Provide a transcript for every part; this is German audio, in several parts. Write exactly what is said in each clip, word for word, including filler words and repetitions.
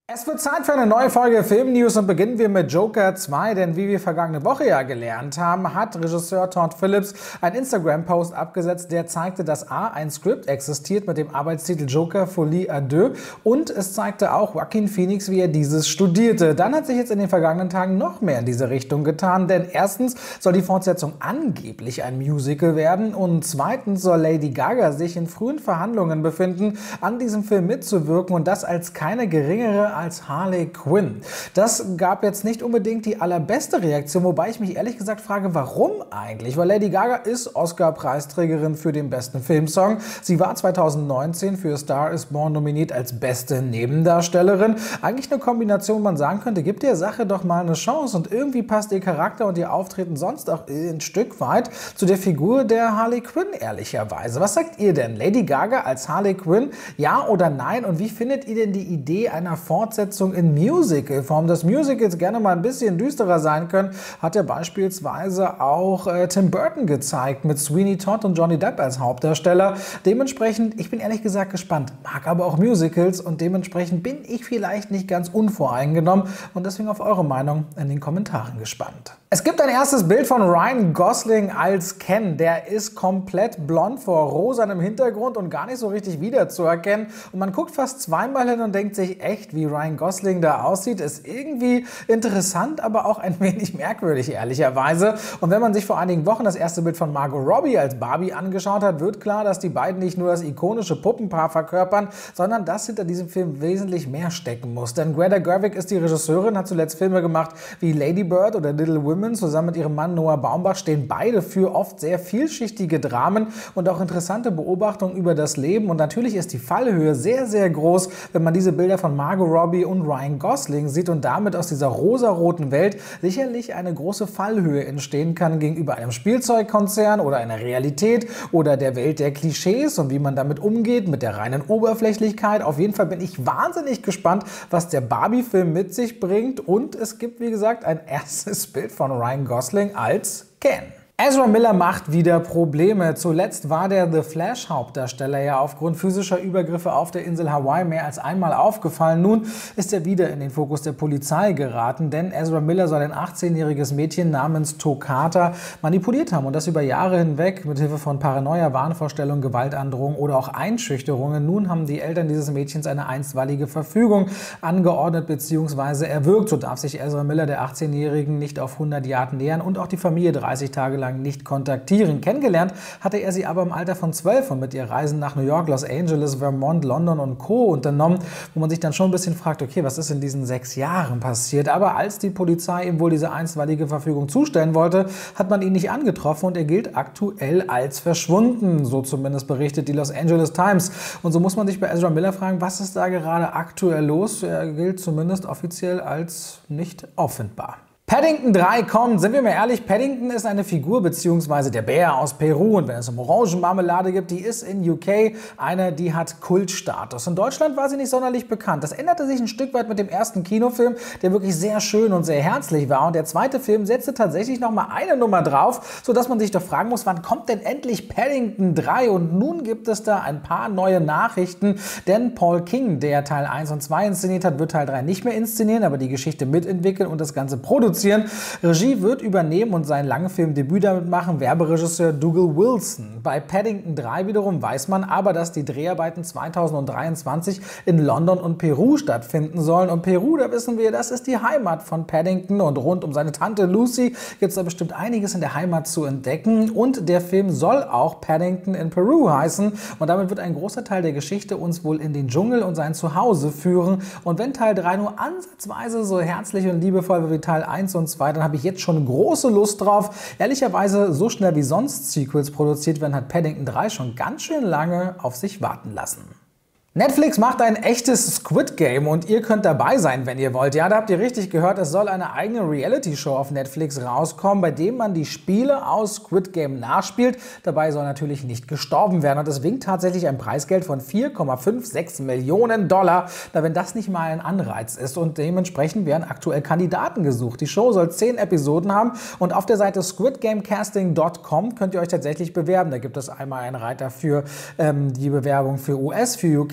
Es wird Zeit für eine neue Folge Film-News und beginnen wir mit Joker zwei, denn wie wir vergangene Woche ja gelernt haben, hat Regisseur Todd Phillips einen Instagram-Post abgesetzt, der zeigte, dass a. ein Skript existiert mit dem Arbeitstitel Joker Folie à deux und es zeigte auch Joaquin Phoenix, wie er dieses studierte. Dann hat sich jetzt in den vergangenen Tagen noch mehr in diese Richtung getan, denn erstens soll die Fortsetzung angeblich ein Musical werden und zweitens soll Lady Gaga sich in frühen Verhandlungen befinden, an diesem Film mitzuwirken und das als keine geringere als Harley Quinn. Das gab jetzt nicht unbedingt die allerbeste Reaktion, wobei ich mich ehrlich gesagt frage, warum eigentlich? Weil Lady Gaga ist Oscar-Preisträgerin für den besten Filmsong. Sie war zweitausendneunzehn für A Star is Born nominiert als beste Nebendarstellerin. Eigentlich eine Kombination, wo man sagen könnte, gib der Sache doch mal eine Chance und irgendwie passt ihr Charakter und ihr Auftreten sonst auch ein Stück weit zu der Figur der Harley Quinn, ehrlicherweise. Was sagt ihr denn? Lady Gaga als Harley Quinn? Ja oder nein? Und wie findet ihr denn die Idee einer Fortsetzung in Musical-Form? Dass Musicals gerne mal ein bisschen düsterer sein können, hat ja beispielsweise auch äh, Tim Burton gezeigt mit Sweeney Todd und Johnny Depp als Hauptdarsteller. Dementsprechend, ich bin ehrlich gesagt gespannt, mag aber auch Musicals und dementsprechend bin ich vielleicht nicht ganz unvoreingenommen und deswegen auf eure Meinung in den Kommentaren gespannt. Es gibt ein erstes Bild von Ryan Gosling als Ken. Der ist komplett blond vor rosanem Hintergrund und gar nicht so richtig wiederzuerkennen. Und man guckt fast zweimal hin und denkt sich, echt, wie Ryan Gosling da aussieht, ist irgendwie interessant, aber auch ein wenig merkwürdig, ehrlicherweise. Und wenn man sich vor einigen Wochen das erste Bild von Margot Robbie als Barbie angeschaut hat, wird klar, dass die beiden nicht nur das ikonische Puppenpaar verkörpern, sondern dass hinter diesem Film wesentlich mehr stecken muss. Denn Greta Gerwig ist die Regisseurin, hat zuletzt Filme gemacht wie Lady Bird oder Little Women. Zusammen mit ihrem Mann Noah Baumbach stehen beide für oft sehr vielschichtige Dramen und auch interessante Beobachtungen über das Leben. Und natürlich ist die Fallhöhe sehr, sehr groß, wenn man diese Bilder von Margot Robbie und Ryan Gosling sieht und damit aus dieser rosaroten Welt sicherlich eine große Fallhöhe entstehen kann gegenüber einem Spielzeugkonzern oder einer Realität oder der Welt der Klischees und wie man damit umgeht, mit der reinen Oberflächlichkeit. Auf jeden Fall bin ich wahnsinnig gespannt, was der Barbie-Film mit sich bringt. Und es gibt, wie gesagt, ein erstes Bild von Ryan Gosling als Ken. Ezra Miller macht wieder Probleme. Zuletzt war der The Flash-Hauptdarsteller ja aufgrund physischer Übergriffe auf der Insel Hawaii mehr als einmal aufgefallen. Nun ist er wieder in den Fokus der Polizei geraten, denn Ezra Miller soll ein achtzehnjähriges Mädchen namens Tokata manipuliert haben und das über Jahre hinweg mit Hilfe von Paranoia, Wahnvorstellungen, Gewaltandrohungen oder auch Einschüchterungen. Nun haben die Eltern dieses Mädchens eine einstweilige Verfügung angeordnet bzw. erwirkt. So darf sich Ezra Miller der achtzehnjährigen nicht auf hundert Yard nähern und auch die Familie dreißig Tage lang nicht kontaktieren. Kennengelernt hatte er sie aber im Alter von zwölf und mit ihr Reisen nach New York, Los Angeles, Vermont, London und Co. unternommen, wo man sich dann schon ein bisschen fragt, okay, was ist in diesen sechs Jahren passiert? Aber als die Polizei ihm wohl diese einstweilige Verfügung zustellen wollte, hat man ihn nicht angetroffen und er gilt aktuell als verschwunden. So zumindest berichtet die Los Angeles Times. Und so muss man sich bei Ezra Miller fragen, was ist da gerade aktuell los? Er gilt zumindest offiziell als nicht auffindbar. Paddington drei kommt. Sind wir mal ehrlich, Paddington ist eine Figur bzw. der Bär aus Peru und wenn es um Orangenmarmelade gibt, die ist in U K eine, die hat Kultstatus. In Deutschland war sie nicht sonderlich bekannt. Das änderte sich ein Stück weit mit dem ersten Kinofilm, der wirklich sehr schön und sehr herzlich war und der zweite Film setzte tatsächlich noch mal eine Nummer drauf, sodass man sich doch fragen muss, wann kommt denn endlich Paddington drei? Und nun gibt es da ein paar neue Nachrichten, denn Paul King, der Teil eins und zwei inszeniert hat, wird Teil drei nicht mehr inszenieren, aber die Geschichte mitentwickeln und das Ganze produzieren. Regie wird übernehmen und sein Langfilmdebüt damit machen Werberegisseur Dougal Wilson. Bei Paddington drei wiederum weiß man aber, dass die Dreharbeiten zweitausenddreiundzwanzig in London und Peru stattfinden sollen. Und Peru, da wissen wir, das ist die Heimat von Paddington und rund um seine Tante Lucy gibt es da bestimmt einiges in der Heimat zu entdecken. Und der Film soll auch Paddington in Peru heißen und damit wird ein großer Teil der Geschichte uns wohl in den Dschungel und sein Zuhause führen. Und wenn Teil drei nur ansatzweise so herzlich und liebevoll wie Teil eins und zwei, dann habe ich jetzt schon große Lust drauf. Ehrlicherweise, so schnell wie sonst Sequels produziert werden, hat Paddington drei schon ganz schön lange auf sich warten lassen. Netflix macht ein echtes Squid Game und ihr könnt dabei sein, wenn ihr wollt. Ja, da habt ihr richtig gehört, es soll eine eigene Reality-Show auf Netflix rauskommen, bei dem man die Spiele aus Squid Game nachspielt. Dabei soll natürlich nicht gestorben werden und es winkt tatsächlich ein Preisgeld von vier Komma sechsundfünfzig Millionen Dollar. Da wenn das nicht mal ein Anreiz ist und dementsprechend werden aktuell Kandidaten gesucht. Die Show soll zehn Episoden haben und auf der Seite squid game casting punkt com könnt ihr euch tatsächlich bewerben. Da gibt es einmal einen Reiter für ähm, die Bewerbung für U S, für U K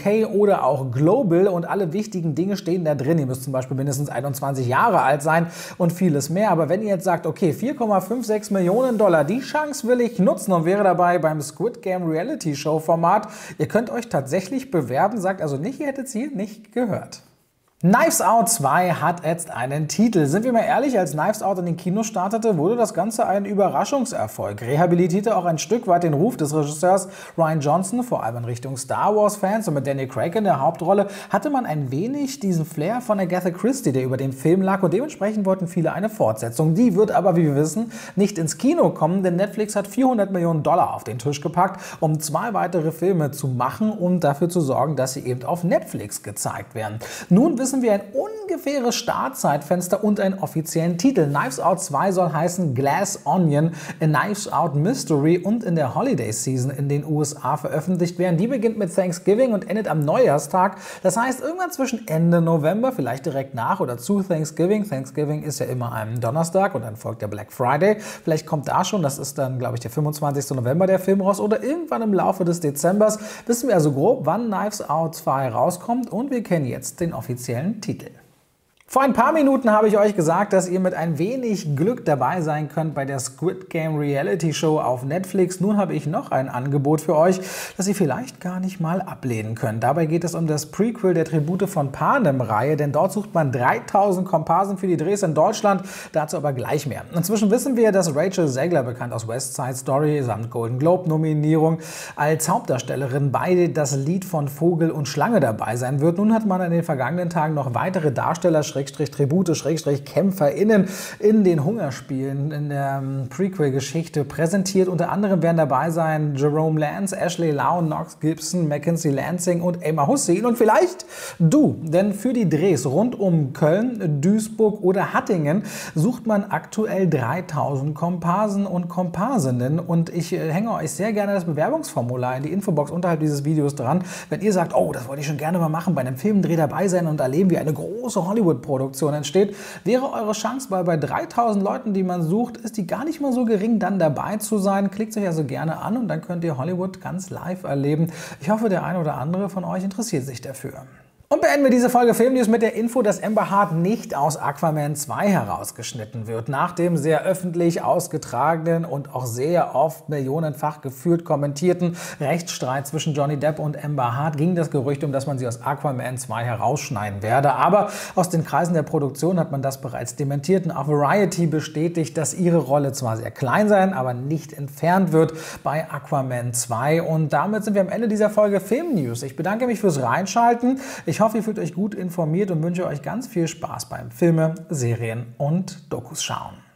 K oder auch Global und alle wichtigen Dinge stehen da drin. Ihr müsst zum Beispiel mindestens einundzwanzig Jahre alt sein und vieles mehr. Aber wenn ihr jetzt sagt, okay, vier Komma sechsundfünfzig Millionen Dollar, die Chance will ich nutzen und wäre dabei beim Squid Game Reality Show Format, ihr könnt euch tatsächlich bewerben, sagt also nicht, ihr hättet es hier nicht gehört. Knives Out zwei hat jetzt einen Titel. Sind wir mal ehrlich, als Knives Out in den Kinos startete, wurde das Ganze ein Überraschungserfolg. Rehabilitierte auch ein Stück weit den Ruf des Regisseurs Rian Johnson, vor allem in Richtung Star Wars-Fans, und mit Daniel Craig in der Hauptrolle hatte man ein wenig diesen Flair von Agatha Christie, der über dem Film lag, und dementsprechend wollten viele eine Fortsetzung. Die wird aber, wie wir wissen, nicht ins Kino kommen, denn Netflix hat vierhundert Millionen Dollar auf den Tisch gepackt, um zwei weitere Filme zu machen und dafür zu sorgen, dass sie eben auf Netflix gezeigt werden. Nun wissen wir ein ungefähres Startzeitfenster und einen offiziellen Titel. Knives Out zwei soll heißen Glass Onion, a Knives Out Mystery und in der Holiday Season in den U S A veröffentlicht werden. Die beginnt mit Thanksgiving und endet am Neujahrstag. Das heißt, irgendwann zwischen Ende November, vielleicht direkt nach oder zu Thanksgiving. Thanksgiving ist ja immer am Donnerstag und dann folgt der Black Friday. Vielleicht kommt da schon, das ist dann, glaube ich, der fünfundzwanzigste November der Film raus oder irgendwann im Laufe des Dezembers. Wissen wir also grob, wann Knives Out zwei rauskommt und wir kennen jetzt den offiziellen Titel. Vor ein paar Minuten habe ich euch gesagt, dass ihr mit ein wenig Glück dabei sein könnt bei der Squid Game Reality Show auf Netflix. Nun habe ich noch ein Angebot für euch, das ihr vielleicht gar nicht mal ablehnen könnt. Dabei geht es um das Prequel der Tribute von Panem-Reihe, denn dort sucht man dreitausend Komparsen für die Drehs in Deutschland, dazu aber gleich mehr. Inzwischen wissen wir, dass Rachel Zegler, bekannt aus West Side Story samt Golden Globe-Nominierung, als Hauptdarstellerin bei Das Lied von Vogel und Schlange dabei sein wird. Nun hat man in den vergangenen Tagen noch weitere Darsteller Schrägstrich Tribute, Schrägstrich KämpferInnen in den Hungerspielen in der Prequel-Geschichte präsentiert. Unter anderem werden dabei sein Jerome Lance, Ashley Lau, Knox Gibson, Mackenzie Lansing und Emma Hussein und vielleicht du. Denn für die Drehs rund um Köln, Duisburg oder Hattingen sucht man aktuell dreitausend Komparsen und Komparsinnen und ich äh, hänge euch sehr gerne das Bewerbungsformular in die Infobox unterhalb dieses Videos dran. Wenn ihr sagt, oh, das wollte ich schon gerne mal machen, bei einem Filmdreh dabei sein und erleben, wie eine große Hollywood Produktion entsteht, wäre eure Chance, weil bei dreitausend Leuten, die man sucht, ist die gar nicht mal so gering, dann dabei zu sein. Klickt euch also gerne an und dann könnt ihr Hollywood ganz live erleben. Ich hoffe, der eine oder andere von euch interessiert sich dafür. Und beenden wir diese Folge Filmnews mit der Info, dass Amber Heard nicht aus Aquaman zwei herausgeschnitten wird. Nach dem sehr öffentlich ausgetragenen und auch sehr oft millionenfach geführt kommentierten Rechtsstreit zwischen Johnny Depp und Amber Heard ging das Gerücht um, dass man sie aus Aquaman zwei herausschneiden werde. Aber aus den Kreisen der Produktion hat man das bereits dementiert und auch Variety bestätigt, dass ihre Rolle zwar sehr klein sein, aber nicht entfernt wird bei Aquaman zwei. Und damit sind wir am Ende dieser Folge Filmnews. Ich bedanke mich fürs Reinschalten. Ich Ich hoffe, ihr fühlt euch gut informiert und wünsche euch ganz viel Spaß beim Filme, Serien und Dokus schauen.